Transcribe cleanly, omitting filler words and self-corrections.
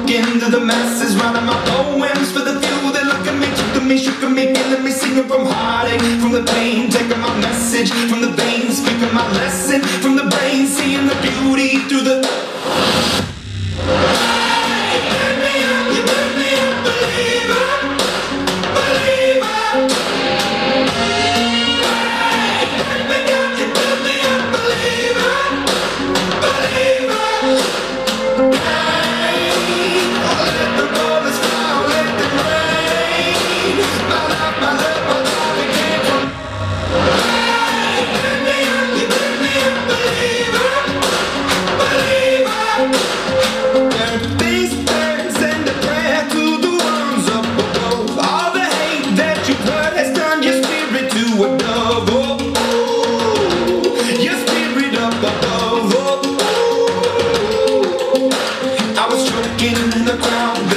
talking to the masses, writing my poems for the few that look at me, took to me, shook at me, killing me, singing from heartache, from the pain, taking my message from the veins, speaking my lesson from the brain, seeing the beauty through the... I was choking in the ground.